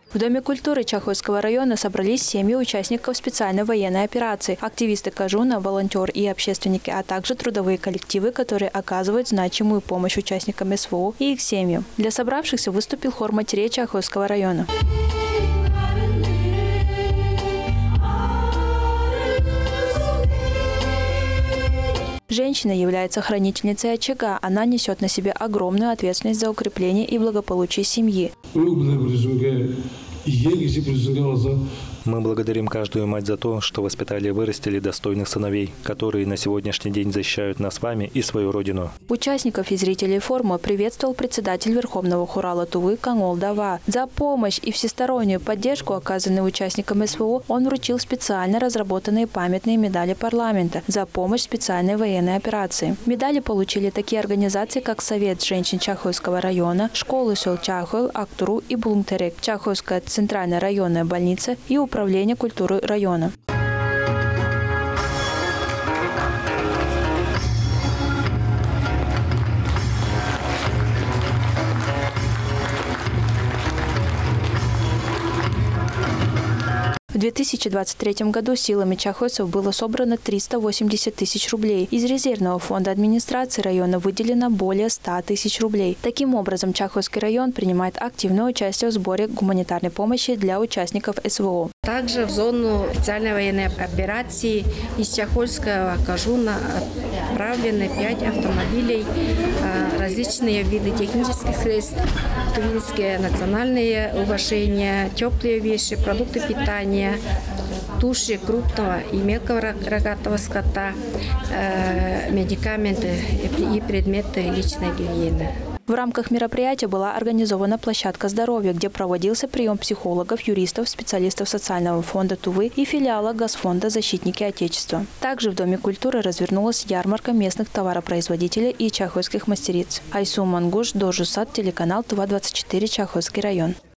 В Доме культуры Чахойского района собрались семьи участников специальной военной операции, активисты Кажуна, волонтеры и общественники, а также трудовые коллективы, которые оказывают значимую помощь участникам СВО и их семьям. Для собравшихся выступил хор матерей Чахойского района. Женщина является хранительницей очага. Она несет на себе огромную ответственность за укрепление и благополучие семьи. Мы благодарим каждую мать за то, что воспитали и вырастили достойных сыновей, которые на сегодняшний день защищают нас с вами и свою родину. Участников и зрителей форума приветствовал председатель Верховного хурала Тувы Кангол Дава. За помощь и всестороннюю поддержку, оказанную участникам СВО, он вручил специально разработанные памятные медали парламента за помощь специальной военной операции. Медали получили такие организации, как Совет женщин Чахойского района, школы сел Чахойл, Актуру и Блумтерек, Чахойская центральная районная больница и Управление культуры района. В 2023 году силами чахойцев было собрано 380 тысяч рублей. Из резервного фонда администрации района выделено более 100 тысяч рублей. Таким образом, Чахойский район принимает активное участие в сборе гуманитарной помощи для участников СВО. Также в зону специальной военной операции из Чахойского Кажуна отправлены 5 автомобилей, различные виды технических средств, тувинские национальные украшения, теплые вещи, продукты питания, туши крупного и мелкого рогатого скота, медикаменты и предметы личной гигиены. В рамках мероприятия была организована площадка здоровья, где проводился прием психологов, юристов, специалистов социального фонда Тувы и филиала Газфонда «Защитники Отечества». Также в Доме культуры развернулась ярмарка местных товаропроизводителей и чахойских мастериц. Айсу Мангуш, Дожусад, телеканал Тува-24, Чахойский район.